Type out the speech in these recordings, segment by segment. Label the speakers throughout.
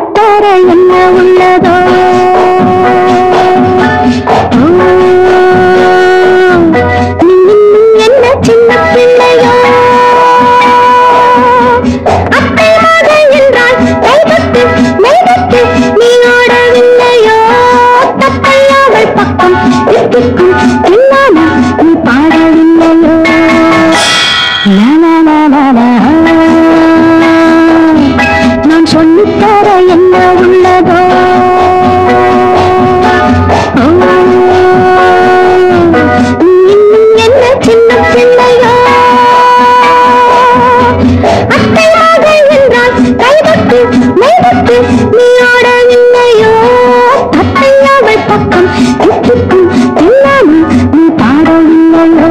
Speaker 1: சொல்லித்தர என்ன உள்ளதோ என்ன சின்ன பிள்ளையோ அத்தை மகள் என்றால் கைதட்டு மெய்தட்டு நீ ஆடவில்லையோ தத்தை அவள் பக்கம் திக்கும் இல்லாமல் நீ பாடவில்லையோ நான் சொல்லித்தர என்ன உள்ளதோ என்ன சின்ன பிள்ளையோ அத்தை மகள் என்றால் கைதட்டு மெய்தட்டு நீ ஆடவில்லையோ தத்தை அவள் பக்கம் திக்கும் இல்லாமல் நீ பாடவில்லையோ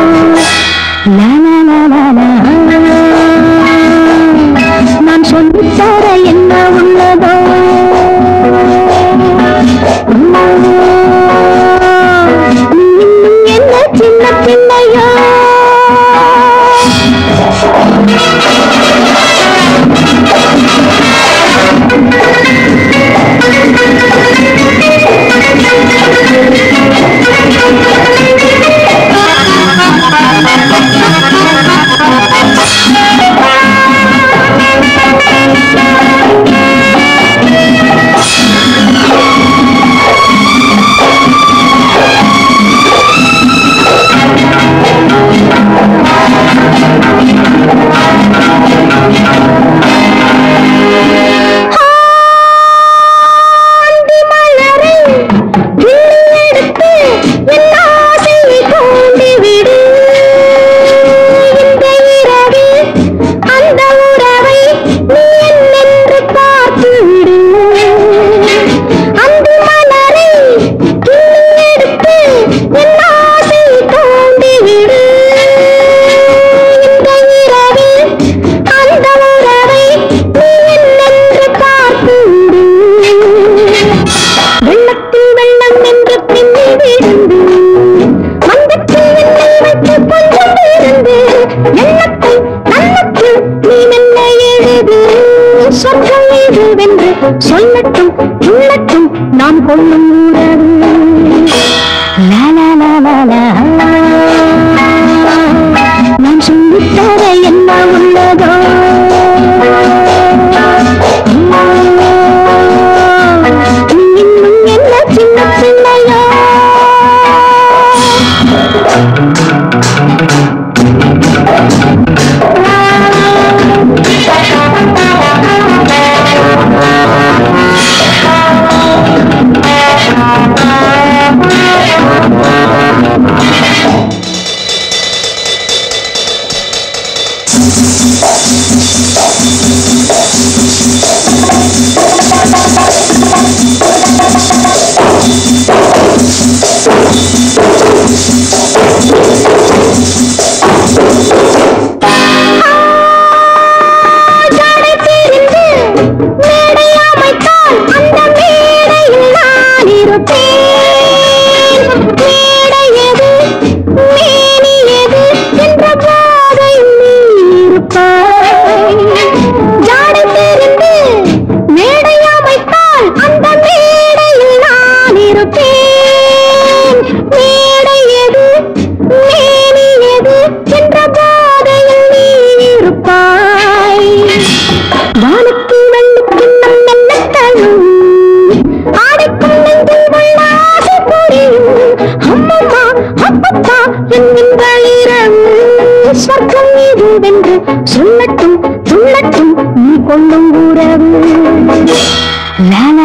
Speaker 1: நான் சொல்லித்தர என்ன உள்ளதோ என்ன சின்ன பிள்ளையோ சொல்லட்டும் உள்ளட்டும் நாம் கொள்ளும் உறவு நான் சொல்லித்தர என்ன உள்ளதோ இன்னும் என்ன சின்ன பிள்ளையோ சொல்லட்டும் துள்ளட்டும் நீ கொள்ளும் உறவு